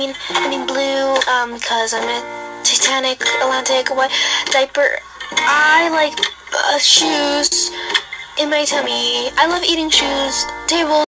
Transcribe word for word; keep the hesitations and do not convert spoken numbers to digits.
mean, I mean blue, um, because I'm a Titanic, Atlantic, what, diaper. I like uh, shoes in my tummy. I love eating shoes, tables.